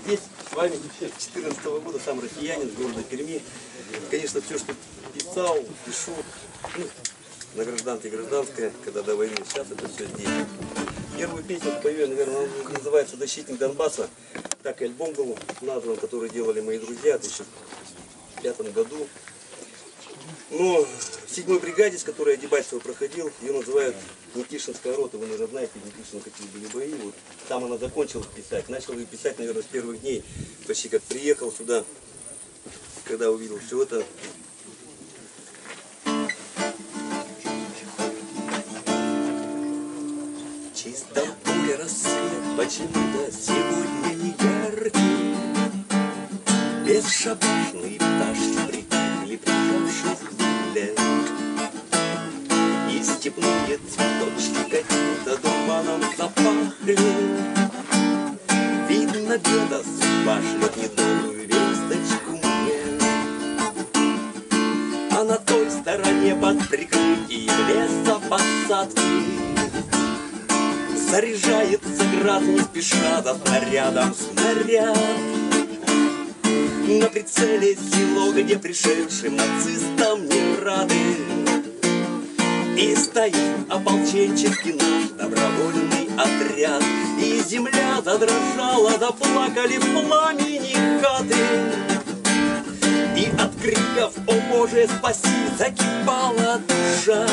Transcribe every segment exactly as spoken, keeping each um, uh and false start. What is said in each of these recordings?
здесь с вами с две тысячи четырнадцатого года, сам россиянин с города Перми. Конечно, все, что писал, пишу, ну, на гражданке гражданское, когда до войны, сейчас это все здесь. Первую песню пою, наверное, она называется «Защитник Донбасса». Так и альбом был назван, который делали мои друзья в две тысячи пятом году. Но в седьмой бригаде, с которой я Дебальцево проходил, ее называют Никишинская рота. Вы, наверное, знаете, Никишин, какие были бои. Вот там она закончила писать. Начал ее писать, наверное, с первых дней. Почти как приехал сюда, когда увидел все это. В чистом поле рассвет почему-то сегодня не яркий. Бесшабашные пташки притихли, прижавшись к земле. И степные цветочки каким-то дурманом запахли. Видно, где-то судьба шлет недобрую весточку мне. А на той стороне под прикрытием леса посадки заряжается град не спеша за снарядом снаряд. На прицеле село, где пришедшим нацистам не рады. И стоит ополченческий наш добровольный отряд. И земля задрожала, заплакали в пламени хаты. И от криков «О Боже, спаси!» закипала душа.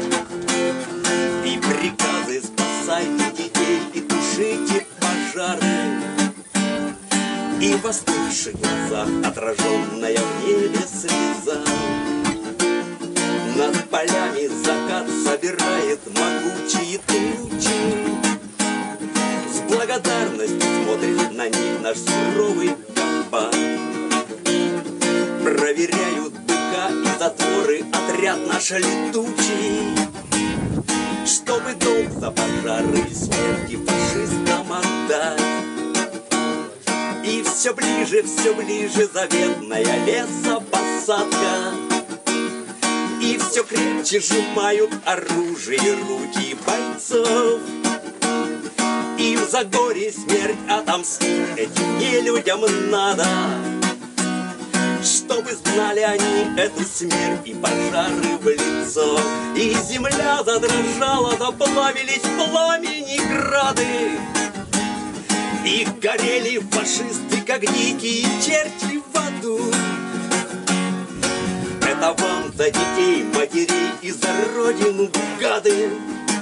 И приказы «Спасайте детей и тушите пожары!» И в остывших глазах отраженная в небе слеза. Над полями закат собирает могучие тучи. С благодарностью смотрит на них наш суровый комбат. Проверяют быка и затворы отряд наш летучий, чтобы долг за пожары и смерти фашистам отдать. И все ближе, все ближе заветная лесопосадка. И все крепче сжимают оружие руки бойцов. Им за горе смерть отомстить этим нелюдям надо. Чтобы знали они эту смерть и пожары в лицо. И земля задрожала, заплавились в пламени грады. И горели фашисты, как дикие черти в аду. Это вам за детей, матерей и за родину, гады.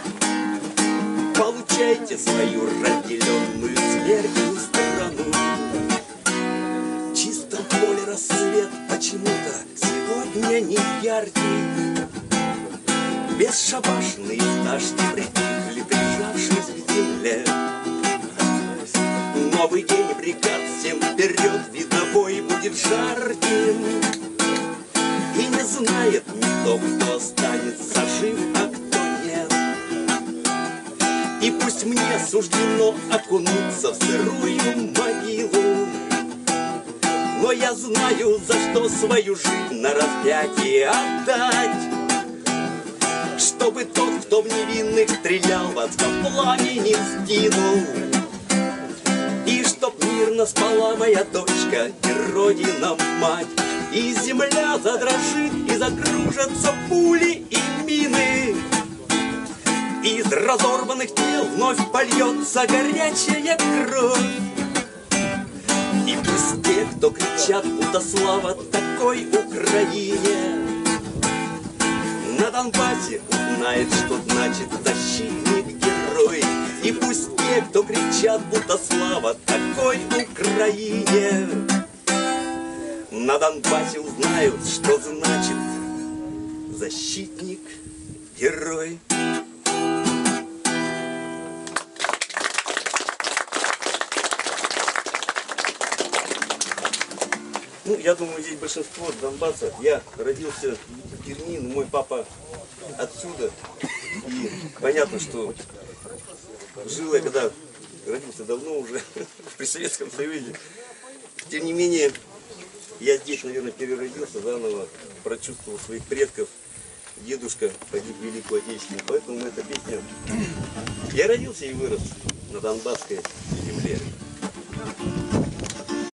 Получайте свою разделенную смертью страну. В чистом поле рассвет почему-то сегодня не яркий. Бесшабашные пташки притихли, прижавшись к земле. Новый день бригад, всем вперед, видно, бой будет жарким. И не знает никто, кто останется жив, а кто нет. И пусть мне суждено окунуться в сырую могилу, но я знаю, за что свою жизнь на распятие отдать. Чтобы тот, кто в невинных стрелял, в адском пламени сгинул. И чтоб мирно спала моя дочка и родина мать. И земля задрожит, и закружатся пули и мины. Из разорванных тел вновь польется горячая кровь. И пусть те, кто кричат, будто слава такой Украине, на Донбассе узнает, что значит защитник-герой. И пусть те, кто кричат, будто слава такой Украине, на Донбассе узнают, что значит защитник-герой. Ну, я думаю, здесь большинство Донбасса. Я родился в Перми, но мой папа отсюда. И понятно, что жил я, когда родился давно уже, при Советском Союзе. Тем не менее, я здесь, наверное, переродился заново, прочувствовал своих предков. Дедушка погиб в Великую Отечественную, поэтому эта песня... Я родился и вырос на Донбасской земле.